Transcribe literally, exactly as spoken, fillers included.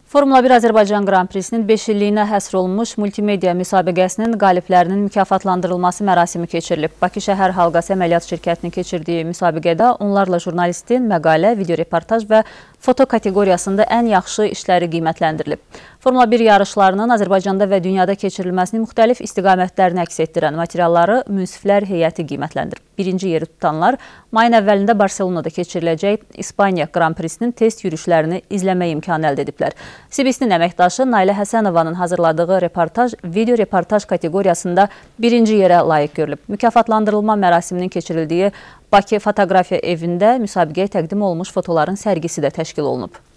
Formula bir Azərbaycan Qran Prisinin beş illiyinə həsr olunmuş multimedia müsabiqəsinin qaliblərinin mükafatlandırılması mərasimi keçirilib. Bakı Şəhər Halqası Əməliyyat Şirkətinin keçirdiyi müsabiqədə onlarla jurnalistin məqalə, videoreportaj və foto kateqoriyasında ən yaxşı işləri qiymətləndirilib. Formula bir yarışlarının Azərbaycanda və dünyada keçirilməsini müxtəlif istiqamətlərini əks etdirən materialları münsiflər heyəti qiymətləndirib. Birinci yeri tutanlar mayın əvvəlində Barselonada keçiriləcək İspaniya Qran Prisinin test yürüşlərini izləmək imkanı əldə ediblər. C B S-nin əməkdaşı Nailə Həsənovanın hazırladığı reportaj, video reportaj kateqoriyasında birinci yerə layiq görülüb. Mükafatlandırılma mərasiminin keçirildiyi Bakı Fotoqrafiya evində müsabiqəyə təqdim olmuş fotoların sərgisi də təşkil olunub.